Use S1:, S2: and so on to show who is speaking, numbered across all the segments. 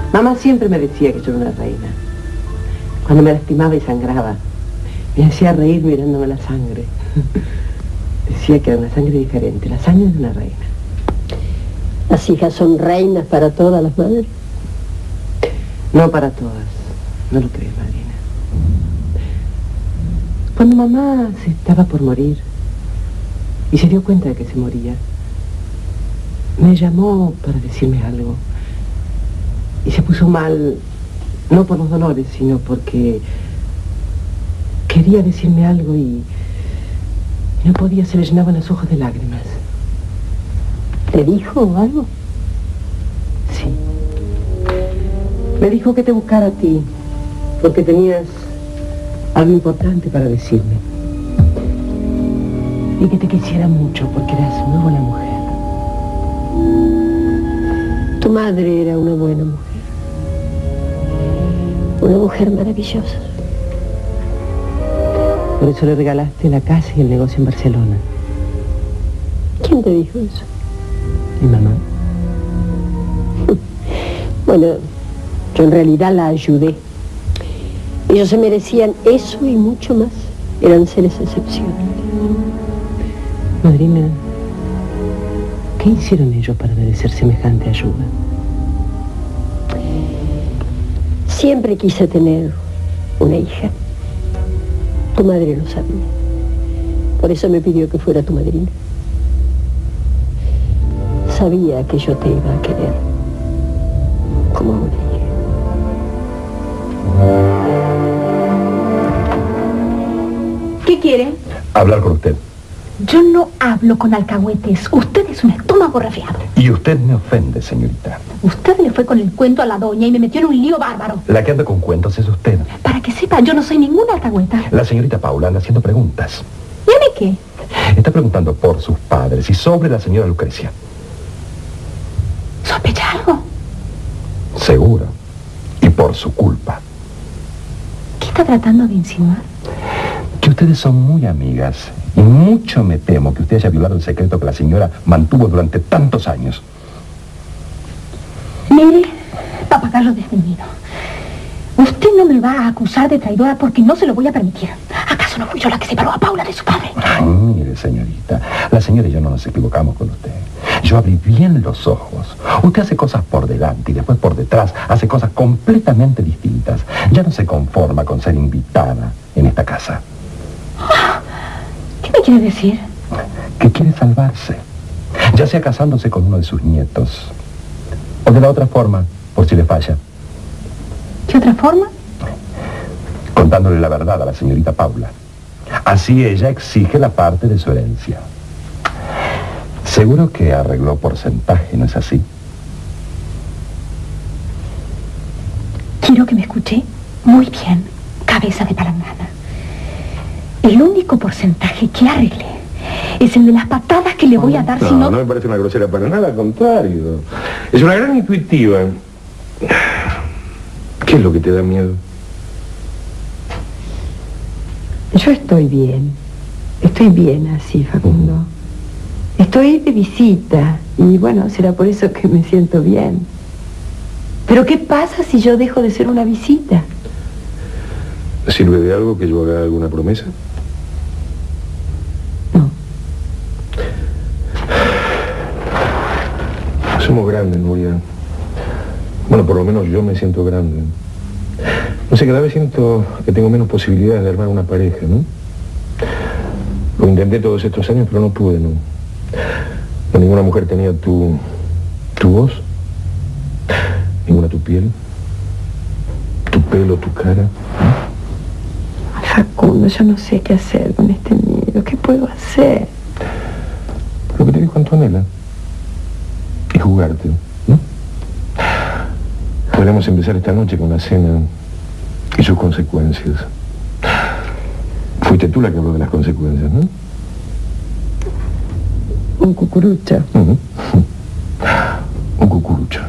S1: Mamá siempre me decía que yo era una reina. Cuando me lastimaba y sangraba, me hacía reír mirándome la sangre. Decía que era una sangre diferente, la sangre de una reina.
S2: ¿Las hijas son reinas para todas las madres?
S1: No para todas, no lo crees, madrina. Cuando mamá se estaba por morir y se dio cuenta de que se moría, me llamó para decirme algo. Y se puso mal, no por los dolores, sino porque quería decirme algo y no podía, se le llenaban los ojos de lágrimas.
S2: ¿Te dijo algo?
S1: Sí. Me dijo que te buscara a ti, porque tenías algo importante para decirme. Y que te quisiera mucho, porque eras muy buena mujer.
S2: Tu madre era una buena mujer. Una mujer maravillosa.
S1: Por eso le regalaste la casa y el negocio en Barcelona.
S2: ¿Quién te dijo eso?
S1: Mi mamá.
S2: Bueno, yo en realidad la ayudé. Ellos se merecían eso y mucho más. Eran seres excepcionales.
S1: Madrina, ¿qué hicieron ellos para merecer semejante ayuda?
S2: Siempre quise tener una hija. Tu madre lo sabía. Por eso me pidió que fuera tu madrina. Sabía que yo te iba a querer como a una hija.
S3: ¿Qué quiere?
S4: Hablar con usted.
S3: Yo no hablo con alcahuetes. Usted es un estómago resfriado.
S4: Y usted me ofende, señorita.
S3: Usted le fue con el cuento a la doña y me metió en un lío bárbaro.
S4: La que anda con cuentos es usted.
S3: Para que sepa, yo no soy ninguna alcahueta.
S4: La señorita Paula anda haciendo preguntas.
S3: ¿Y a mí qué?
S4: Está preguntando por sus padres y sobre la señora Lucrecia.
S3: ¿Sospecha algo?
S4: Seguro. Y por su culpa.
S3: ¿Qué está tratando de insinuar?
S4: Que ustedes son muy amigas. Y mucho me temo que usted haya violado el secreto que la señora mantuvo durante tantos años.
S3: Mire, papagayo desdeñido. Usted no me va a acusar de traidora porque no se lo voy a permitir. ¿Acaso no fui yo la que separó a Paula de su padre?
S4: Ay, mire, señorita, la señora y yo no nos equivocamos con usted. Yo abrí bien los ojos. Usted hace cosas por delante y después por detrás hace cosas completamente distintas. Ya no se conforma con ser invitada en esta casa.
S3: ¿Qué me quiere decir?
S4: Que quiere salvarse, ya sea casándose con uno de sus nietos o de la otra forma, por si le falla.
S3: ¿Qué otra forma?
S4: Contándole la verdad a la señorita Paula. Así ella exige la parte de su herencia. Seguro que arregló porcentaje, ¿no es así?
S3: Quiero que me escuche muy bien, cabeza de palangana. El único porcentaje que arreglé es el de las patadas que le voy a dar si no...
S5: No me parece una grosera para nada, al contrario. Es una gran intuitiva. ¿Qué es lo que te da miedo?
S1: Yo estoy bien. Estoy bien así, Facundo. Estoy de visita y bueno, será por eso que me siento bien. Pero ¿qué pasa si yo dejo de ser una visita?
S5: ¿Sirve de algo que yo haga alguna promesa?
S1: No.
S5: Somos grandes, Nuria. Bueno, por lo menos yo me siento grande. No sé, cada vez siento que tengo menos posibilidades de armar una pareja, ¿no? Lo intenté todos estos años, pero no pude, ¿no? No, ninguna mujer tenía tu voz, ninguna tu piel, tu pelo, tu cara, ¿no?
S1: Facundo, yo no sé qué hacer con este nido. ¿Qué puedo hacer?
S5: Lo que te dijo Antonella es jugarte, ¿no? Podríamos empezar esta noche con la cena y sus consecuencias. Fuiste tú la que habló de las consecuencias, ¿no?
S1: Un cucurucho.
S5: Un cucurucho.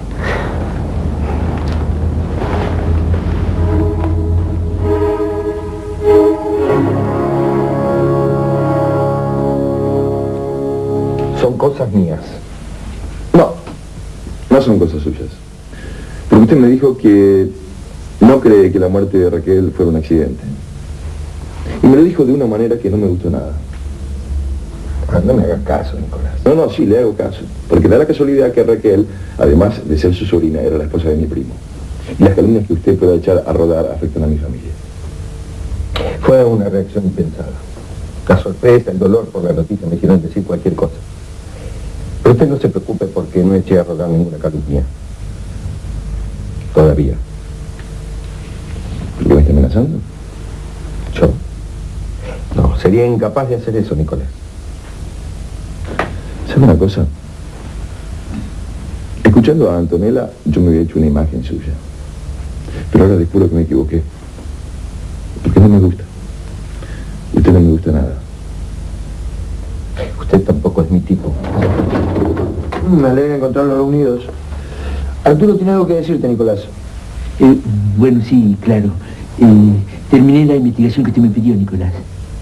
S5: Son cosas mías. No son cosas suyas. Pero Porque usted me dijo que no cree que la muerte de Raquel fuera un accidente. Y me lo dijo de una manera que no me gustó nada.
S4: No me hagas caso, Nicolás.
S5: No, sí, le hago caso. Porque da la casualidad que Raquel, además de ser su sobrina, era la esposa de mi primo. Y las calumnias que usted pueda echar a rodar afectan a mi familia.
S4: Fue una reacción impensada. La sorpresa, el dolor por la noticia me hicieron decir cualquier cosa. Pero usted no se preocupe porque no eché a rodar ninguna calumnia. Todavía.
S5: ¿Por qué me está amenazando?
S4: ¿Yo? No, sería incapaz de hacer eso, Nicolás.
S5: ¿Sabe una cosa? Escuchando a Antonella, yo me había hecho una imagen suya. Pero ahora descubro que me equivoqué. Porque no me gusta. Usted no me gusta nada.
S4: Usted tampoco es mi tipo.
S6: Me alegra encontrarlos reunidos. Arturo tiene algo que decirte, Nicolás.
S7: Bueno, sí, claro. Terminé la investigación que usted me pidió, Nicolás.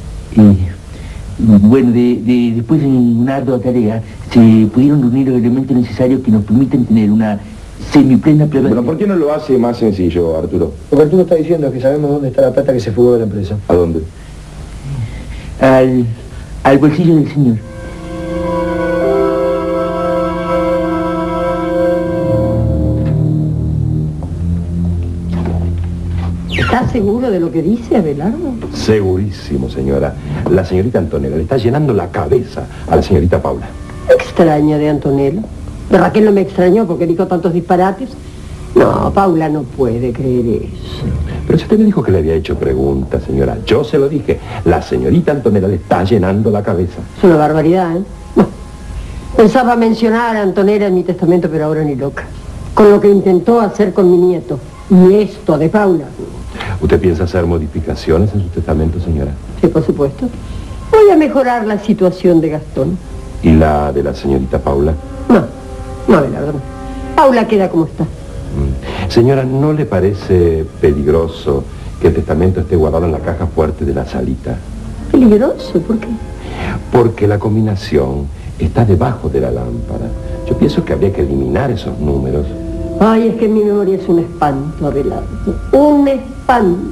S7: Bueno, después de una ardua tarea, se pudieron reunir los elementos necesarios que nos permiten tener una semiplena prueba.
S5: Bueno, ¿por qué no lo hace más sencillo, Arturo?
S6: Lo que Arturo está diciendo es que sabemos dónde está la plata que se fugó de la empresa.
S5: ¿A dónde?
S7: Al bolsillo del señor.
S2: ¿Estás seguro de lo que dice Abelardo?
S4: Segurísimo, señora. La señorita Antonella le está llenando la cabeza a la señorita Paula.
S2: Extraña de Antonella. De Raquel no me extrañó porque dijo tantos disparates. No, Paula no puede creer eso.
S4: Pero si usted me dijo que le había hecho preguntas, señora. Yo se lo dije. La señorita Antonella le está llenando la cabeza.
S2: Es una barbaridad, ¿eh? Bueno, pensaba mencionar a Antonella en mi testamento, pero ahora ni loca. Con lo que intentó hacer con mi nieto. Y esto de Paula.
S4: ¿Usted piensa hacer modificaciones en su testamento, señora?
S2: Sí, por supuesto. Voy a mejorar la situación de Gastón.
S4: ¿Y la de la señorita Paula?
S2: No, Abelardo. Paula queda como está.
S4: Señora, ¿no le parece peligroso que el testamento esté guardado en la caja fuerte de la salita?
S2: ¿Peligroso? ¿Por qué?
S4: Porque la combinación está debajo de la lámpara. Yo pienso que habría que eliminar esos números.
S2: Ay, es que mi memoria es un espanto, Abelardo. Un espanto.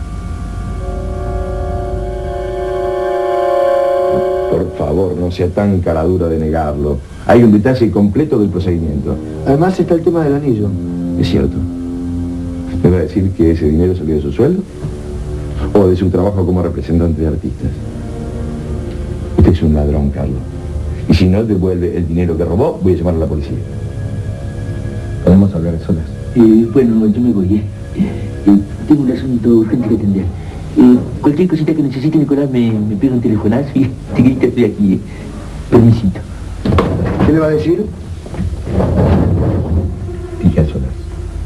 S5: Por favor, no sea tan caradura de negarlo. Hay un detalle completo del procedimiento.
S6: Además está el tema del anillo.
S5: Es cierto. ¿Me va a decir que ese dinero salió de su sueldo? ¿O de su trabajo como representante de artistas? Usted es un ladrón, Carlos. Y si no devuelve el dinero que robó, voy a llamar a la policía.
S4: ¿Podemos hablar a solas?
S7: Bueno, yo me voy, tengo un asunto urgente que atender. Cualquier cosita que necesite, Nicolás, me pega un telefonazo y enseguida estoy aquí, Permisito.
S6: ¿Qué le va a decir?
S4: Dije a solas.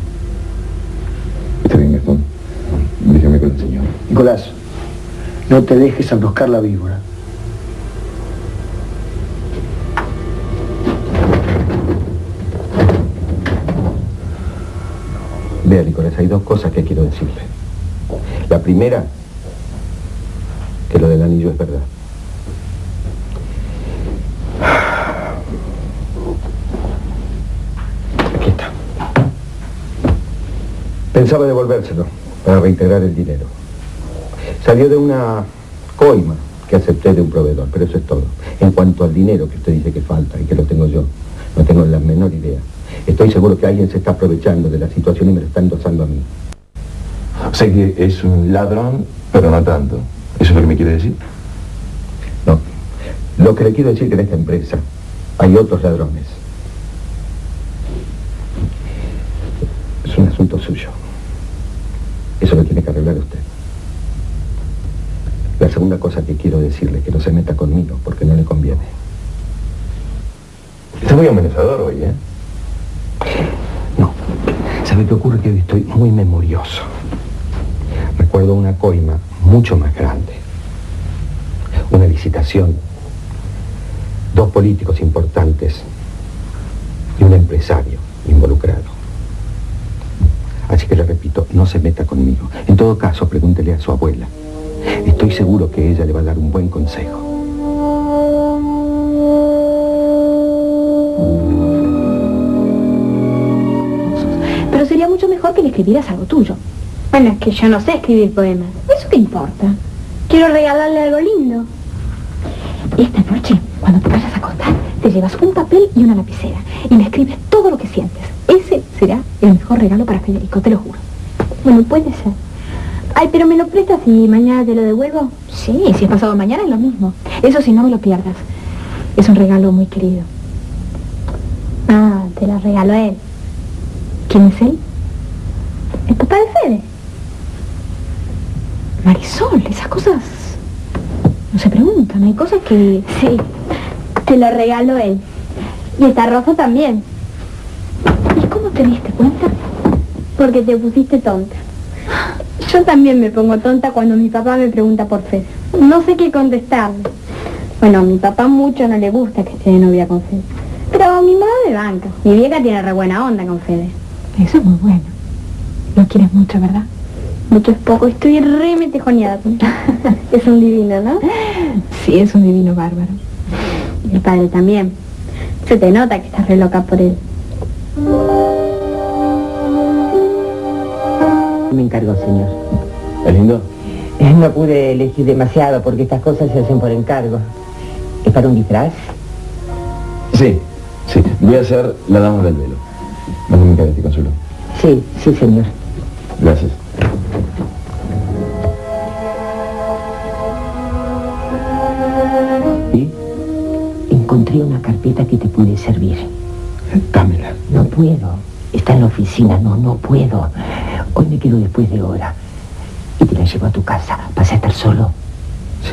S5: Está bien, Gastón. Déjame con el señor.
S6: Nicolás, no te dejes enroscar la víbora.
S4: Vea, Nicolás, hay dos cosas que quiero decirle. La primera, que lo del anillo es verdad. Aquí está. Pensaba devolvérselo para reintegrar el dinero. Salió de una coima que acepté de un proveedor, pero eso es todo. En cuanto al dinero que usted dice que falta y que lo tengo yo, no tengo la menor idea. Estoy seguro que alguien se está aprovechando de la situación y me lo está endosando a mí.
S5: O sea que es un ladrón, pero no tanto. ¿Eso es lo que me quiere decir?
S4: No. Lo que le quiero decir es que en esta empresa hay otros ladrones. Es un asunto suyo. Eso lo tiene que arreglar usted. La segunda cosa que quiero decirle es que no se meta conmigo porque no le conviene.
S5: Está muy amenazador hoy, ¿eh?
S4: No. ¿Sabe qué ocurre? Que hoy estoy muy memorioso. Recuerdo una coima mucho más grande. Una licitación. 2 políticos importantes y un empresario involucrado. Así que le repito, no se meta conmigo. En todo caso, pregúntele a su abuela. Estoy seguro que ella le va a dar un buen consejo.
S3: Pero se sería mucho mejor que le escribieras algo tuyo.
S8: Bueno, es que yo no sé escribir poemas.
S3: ¿Eso qué importa?
S8: Quiero regalarle algo lindo.
S3: Esta noche, cuando te vayas a acostar, te llevas un papel y una lapicera y le escribes todo lo que sientes. Ese será el mejor regalo para Federico, te lo juro.
S8: Bueno, puede ser. Ay, pero ¿me lo prestas y mañana te lo devuelvo?
S3: Sí, si es pasado mañana es lo mismo. Eso sí, no me lo pierdas. Es un regalo muy querido.
S8: Ah, te lo regaló él.
S3: ¿Quién es él?
S8: El papá de Fede.
S3: Marisol, esas cosas no se preguntan, hay cosas que...
S8: Sí, te lo regaló él. Y esta rosa también.
S3: ¿Y cómo te diste cuenta?
S8: Porque te pusiste tonta. Yo también me pongo tonta cuando mi papá me pregunta por Fede. No sé qué contestarle. Bueno, a mi papá mucho no le gusta que esté de novia con Fede. Pero mi mamá me banca. Mi vieja tiene re buena onda con Fede.
S3: Eso es muy bueno. Lo quieres mucho, ¿verdad?
S8: Mucho es poco, estoy re metejoneada con él. Es un divino, ¿no?
S3: Sí, es un divino bárbaro.
S8: Y el padre también. Se te nota que estás re loca por él.
S1: Me encargó, señor.
S5: ¿Es lindo?
S1: No pude elegir demasiado porque estas cosas se hacen por encargo. ¿Es para un disfraz?
S5: Sí, sí. Voy a hacer la dama del velo. Mándame mi cabeza, Consuelo.
S1: Sí, sí, señor.
S5: Gracias.
S1: ¿Y? Encontré una carpeta que te puede servir.
S5: Dámela.
S1: No puedo. Está en la oficina. No puedo. Hoy me quedo después de hora. Y te la llevo a tu casa. ¿Vas a estar solo?
S5: Sí.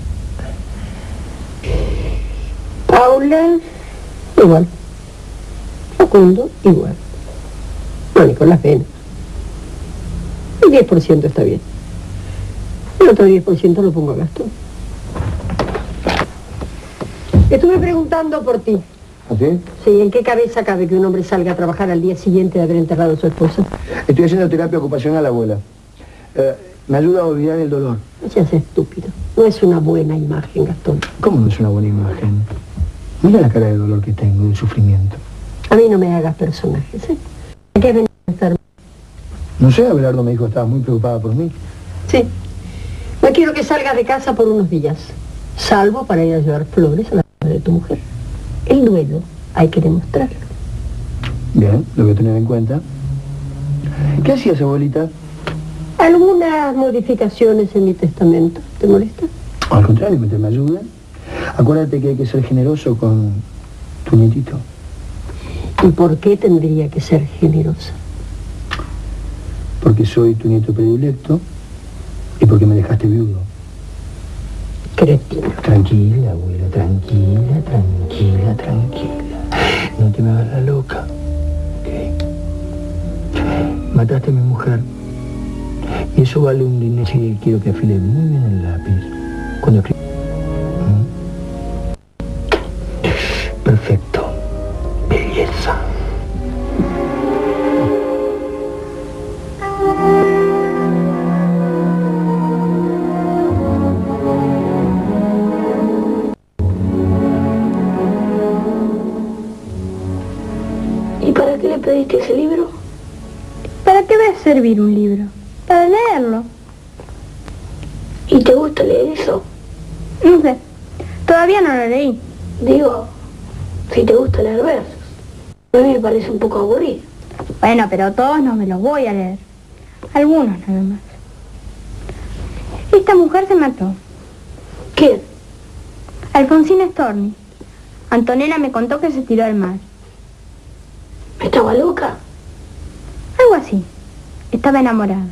S2: Paula, igual. Facundo, igual. No, ni con las venas. El 10% está bien. El otro 10% lo pongo a gasto. Estuve preguntando por ti.
S6: ¿A ti?
S2: Sí, ¿en qué cabeza cabe que un hombre salga a trabajar al día siguiente de haber enterrado a su esposa?
S6: Estoy haciendo terapia ocupacional, abuela. Me ayuda a olvidar el dolor.
S2: No seas estúpido. No es una buena imagen, Gastón.
S6: ¿Cómo no es una buena imagen? Mira la cara de dolor que tengo, de sufrimiento.
S2: A mí no me hagas personajes, ¿eh? ¿A qué venís a estar?
S6: No sé, Abelardo me dijo que estaba muy preocupada por mí.
S2: Sí. No quiero que salgas de casa por unos días, salvo para ir a llevar flores a la casa de tu mujer. El duelo hay que demostrarlo.
S6: Bien, lo voy a tener en cuenta. ¿Qué hacías, abuelita?
S2: Algunas modificaciones en mi testamento. ¿Te molesta?
S6: Al contrario, mientras me ayuda. Acuérdate que hay que ser generoso con tu nietito.
S2: ¿Y por qué tendría que ser generosa?
S6: Porque soy tu nieto predilecto y porque me dejaste viudo.
S2: Cretino.
S6: Tranquila, abuela, tranquila. No te me hagas la loca. ¿Ok? Mataste a mi mujer. Y eso vale un dinero. Sí, quiero que afiles muy bien el lápiz. Cuando escribas. Perfecto. Belleza.
S2: ¿Y para qué le pediste ese libro?
S8: ¿Para qué va a servir un libro? Para leerlo.
S2: ¿Y te gusta leer eso?
S8: No sé. Todavía no lo leí.
S2: Digo, si te gusta leer versos. A mí me parece un poco aburrido.
S8: Bueno, pero todos no me los voy a leer. Algunos nada más. Esta mujer se mató.
S2: ¿Quién?
S8: Alfonsina Storni. Antonella me contó que se tiró al mar.
S2: ¿Estaba loca?
S8: Algo así. Estaba enamorada.